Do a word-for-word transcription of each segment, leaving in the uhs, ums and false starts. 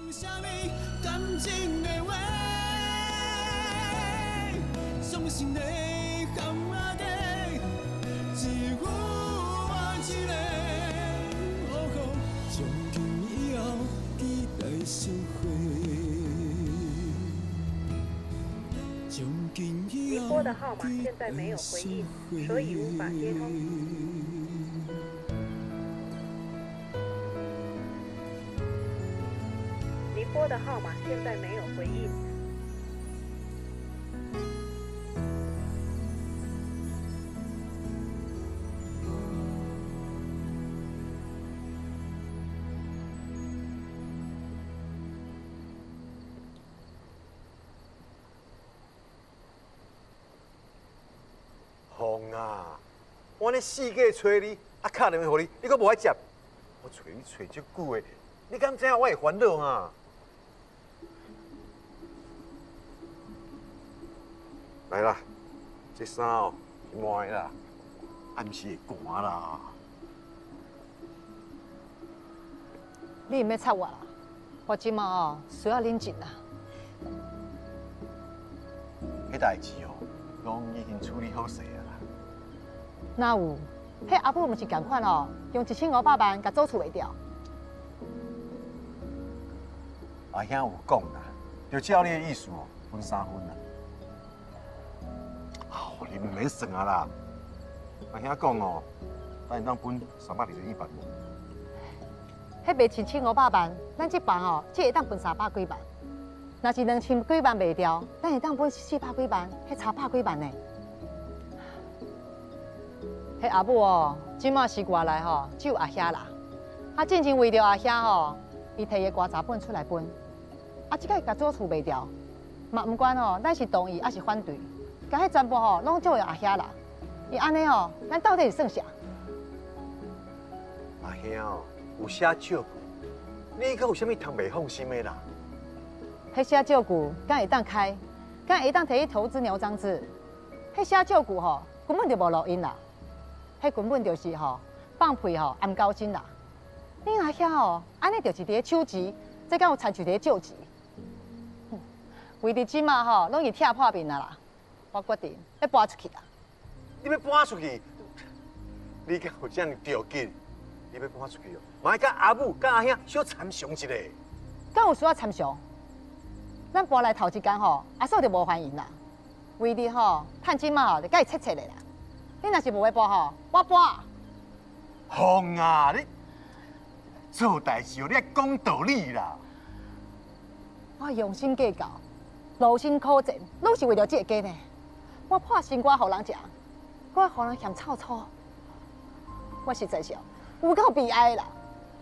您拨的号码现在没有回应，所以无法接通。您拨的号码现在没有回应。 风啊！我咧四界找你，啊敲电话给你，你阁无爱接。我找你找足久诶，你敢知影我会烦恼啊？来啦，这衫哦是换的啦，暗时会寒啦。 你唔要插我啦，我即马哦需要冷静啦。 迄代志哦，拢已经处理好势啊啦。 哪有？迄阿母毋是共款哦，用一千五百万甲做厝卖掉。 阿兄有讲啦，就照你的意思哦，分三分啦。哦，你唔免算啊啦。阿兄讲哦，咱当分三百二十一万。 迄卖一千五百万，咱这房哦，只会当分三百几万。若是两千几万卖掉，咱会当分四百几万，迄差百几万呢。迄阿母哦，即马是外来吼，只有阿兄啦。啊，进前为着阿兄吼，伊摕个瓜查本出来分。啊，即个甲做厝卖掉，嘛毋管吼，咱是同意还是反对，甲迄全部吼拢做由阿兄啦。伊安尼吼，咱到底是算啥？ 阿兄哦，有写照顾，你阁有啥物通袂放心的啦？ 迄写照顾敢会当开，敢会当摕去投资牛樟子？迄写照顾吼根本就无录音啦，迄根本就是吼放屁吼暗高薪啦。你阿遐吼，安尼就是伫咧手钱，这敢有参像伫咧救钱？为伫即马吼，拢是拆破面啊啦！我决定要搬出去啦。 你要搬出去？你敢有这样条件？你要搬出去哦？嘛甲阿母、甲阿兄小参详一下。 敢有需要参详？咱搬来头一工吼，阿嫂就无欢迎啦。为伫吼趁即马吼，就甲伊切切的啦。你若是无要搬吼，我搬。 风啊，你做代志哦，你爱讲道理啦。 我用心计较，劳心苦战，拢是为了这个家呢。我破心肝互人食，我还互人嫌臭臭，我实在是有够悲哀啦。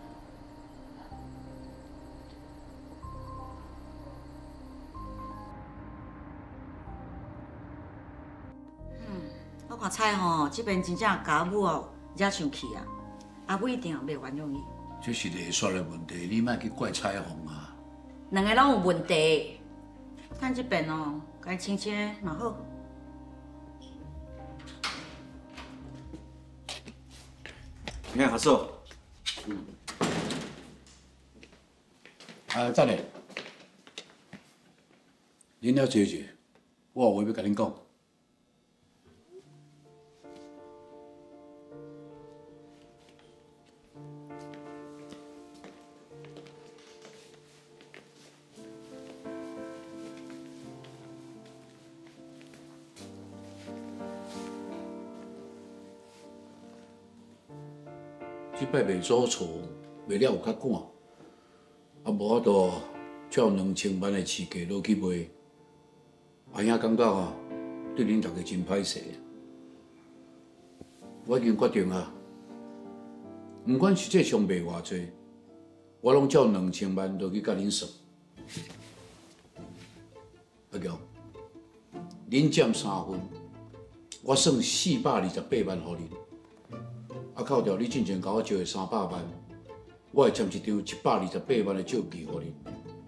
我看菜吼，这边真正甲阿母哦惹生气啊，阿母一定袂原谅伊。 这是艺术的问题，你莫去怪彩虹啊。 两个拢有问题，咱这边哦，该清清嘛好。 你看阿嫂， 嗯，啊，等下，恁了坐坐，我有话要甲恁讲。即摆卖租厝卖了有较赶，啊无法度照两千万的市价落去卖。阿兄感觉啊，对恁大家真歹势。我已经决定啊，毋管实际上卖偌济，我拢照两千万落去甲恁算。阿强，恁占三分，我算四百二十八万互恁。啊，扣掉你之前甲我借的三百万，我会签一张一百二十八万的借据互你。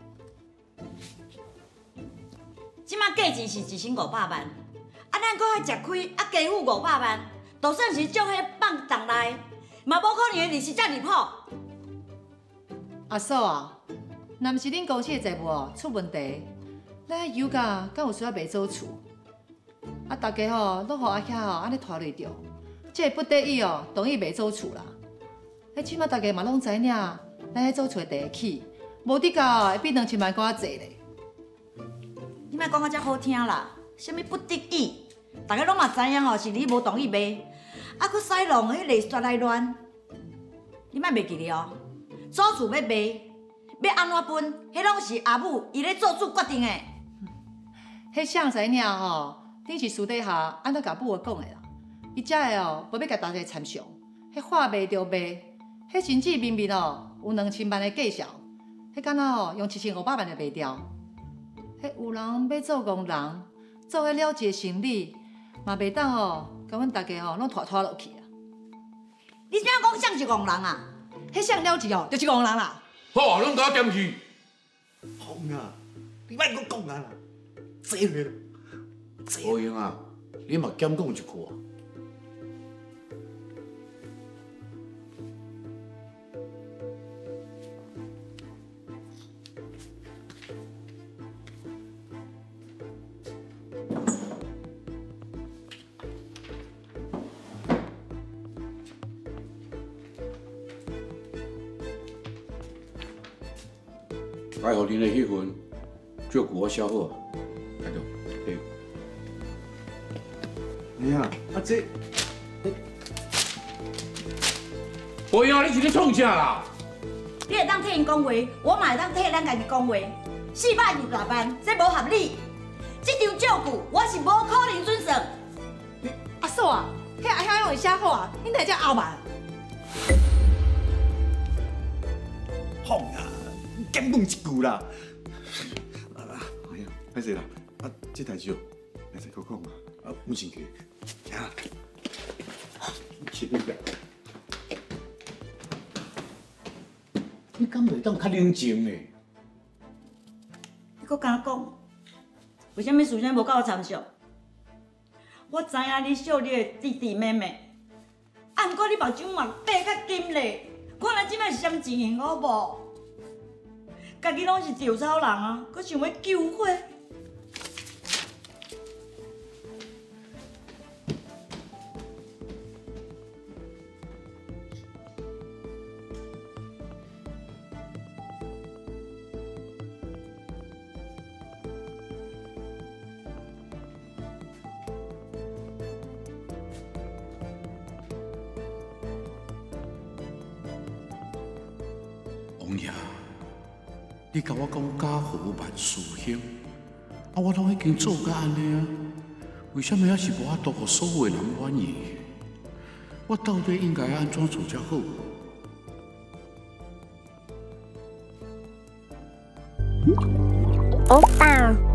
即马价钱是一千五百万，啊，咱搁还食开，啊，加付五百万，就算是将迄放重来，嘛无可能的利息遮尔好。 阿嫂啊， 若毋是恁公司的财务哦出问题，咱油价敢有需要卖做厝？啊，大家吼拢互阿遐吼安尼拖累着，这不得已哦同意卖做厝啦。迄即马大家嘛拢知影，咱迄做厝第一起，无得到会比两千万搁较济咧。 你莫讲到遮好听啦，什么不得已，大家拢嘛知影吼，是你无同意卖，啊，搁使弄迄个刷来乱，你莫袂记哩哦。做厝要卖，要安怎分，迄拢是阿母伊咧做主决定的。 迄谁知影吼，恁是私底下安怎甲母讲的啦？伊遮的哦，无要甲大家参详，迄话卖就卖，迄甚至明明哦有两千万的计销，迄敢若哦用一千五百万就卖掉。迄有人要做工人，做迄了结生理，嘛袂当哦，甲阮大家哦拢拖拖落去啊！ 你怎讲像是戆人啊？ 迄像了结哦，就是戆人啦。 好，拢甲我点去。 风啊，你莫搁讲啊啦，坐去啦。 无用啊，你嘛减讲一句啊。爱互恁的迄份，照顾我消好，来着，对。 哎呀，啊这， 无用啊，你是咧创啥啦？ 你会当替因讲话，我嘛会当替咱家己讲话。四百二十万，这无合理。这张照顾我是无可能准算。 阿嫂啊，迄阿兄拢会写好啊，恁大只后慢。 风啊，减讲一句啦。啊，哎呀，歹势啦，啊，这代志哦，袂使搁讲啊，啊，母亲去，行啦。切你个！ 你敢袂当较冷静呢？ 你搁敢讲？为什么事情无甲我参详？我知影你惜你的弟弟妹妹，啊，毋过你目睭嘛闭较紧咧。看咱即摆是啥物情形，好无？家己拢是稻草人啊，搁想要救火。 王爷，你甲我讲家和万事兴，啊，我拢已经做甲安尼啊，为什么还是无法度互所有人满意？我到底应该安怎做才好？ 欧巴。